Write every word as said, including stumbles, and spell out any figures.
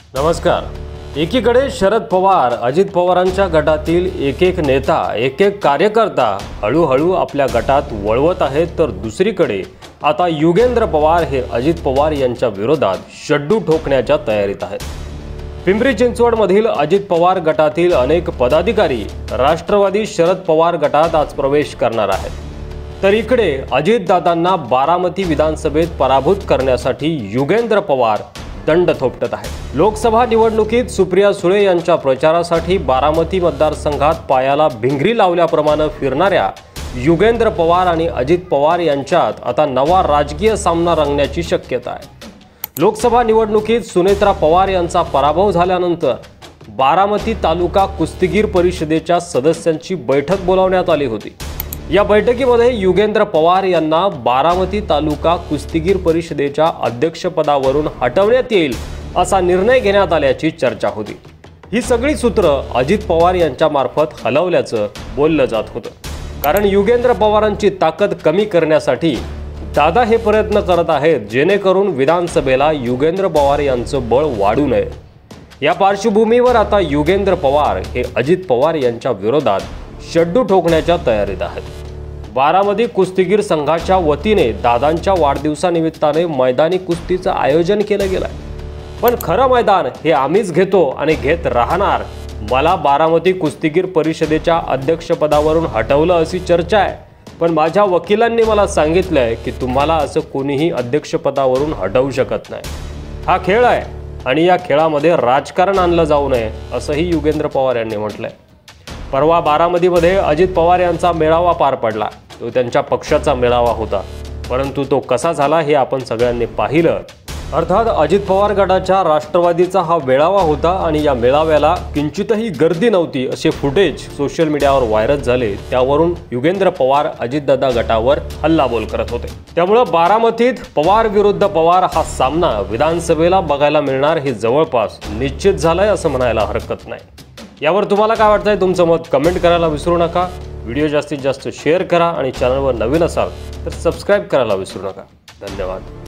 नमस्कार। एकीकडे शरद पवार, अजित पवारांच्या गटातील एक एक नेता, एक एक कार्यकर्ता हळूहळू आपल्या गटात वळवत आहेत, तर दुसरीकडे आता युगेंद्र पवार हे अजित पवार यांच्या विरोधात शड्डू ठोकण्याच्या तयारीत आहेत। पिंपरी चिंचवडमधील अजित पवार गटातील अनेक पदाधिकारी राष्ट्रवादी शरद पवार गटात आज प्रवेश करणार आहेत। तर इकडे अजितदादांना बारामती विधानसभेत पराभूत करण्यासाठी युगेंद्र पवार दंड थोपटत आहे। लोकसभा निवडणुकीत सुप्रिया सुळे यांच्या प्रचारासाठी बारामती मतदारसंघात पायाला भिंगरी लावल्याप्रमाणे फिरणाऱ्या युगेंद्र पवार आणि अजित पवार यांच्यात आता नवा राजकीय सामना रंगण्याची शक्यता आहे। लोकसभा निवडणुकीत सुनेत्रा पवार यांचा पराभव झाल्यानंतर बारामती तालुका कुस्तीगीर परिषदेच्या सदस्यांची बैठक बोलावण्यात आली होती। या बैठकीमध्ये युगेंद्र पवार यांना बारामती तालुका कुस्तीगीर परिषदेच्या अध्यक्षपदावरून हटवण्यात येईल असा निर्णय घेण्यात आल्याची चर्चा होती। ही सगळी सूत्र अजित पवार यांच्या मार्फत हलवल्याचं बोललं जात होतं, कारण युगेंद्र पवारांची ताकद कमी करण्यासाठी दादा हे प्रयत्न करत आहेत, जेणेकरून विधानसभेला युगेंद्र पवार यांचं बळ वाढू नये। या पार्श्वभूमीवर आता युगेंद्र पवार हे अजित पवार यांच्या विरोधात शड्डू ठोकण्याच्या तयारीत आहेत। बारामती कुस्तीगीर संघाच्या वतीने दादांच्या वाढदिवसानिमित्ताने मैदानी कुस्तीचं आयोजन केलं गेलं आहे। पण खरं मैदान हे आम्हीच घेतो आणि घेत राहणार, मला बारामती कुस्तीगीर परिषदेच्या अध्यक्षपदावरून हटवलं अशी चर्चा आहे। पण माझ्या वकिलांनी मला सांगितलंय की तुम्हाला असं कोणीही अध्यक्षपदावरून हटवू शकत नाही। हा खेळ आहे आणि या खेळामध्ये राजकारण आणलं जाऊ नये असंही युगेंद्र पवार यांनी म्हटलंय। परवा बारामतीमध्ये अजित पवार यांचा मेळावा पार पडला। तो त्यांच्या पक्षाचा मेळावा होता, परंतु तो कसा झाला हे आपण सगळ्यांनी पाहिलं। अर्थात अजित पवार गटाच्या राष्ट्रवादीचा हा मेळावा होता आणि या मेळाव्याला किंचितही गर्दी नव्हती असे फुटेज सोशल मीडियावर व्हायरल झाले। त्यावरून युगेंद्र पवार अजितदादा गटावर हल्लाबोल करत होते। त्यामुळे बारामतीत पवार विरुद्ध पवार हा सामना विधानसभेला बघायला मिळणार हे जवळपास निश्चित झालंय असं म्हणायला हरकत नाही। यावर तुम्हाला काय वाटतंय, तुमचं मत कमेंट करायला विसरू नका। व्हिडिओ जास्तीत जास्त शेअर करा आणि चॅनलवर नवीन असाल तर सबस्क्राइब करायला विसरू नका। धन्यवाद।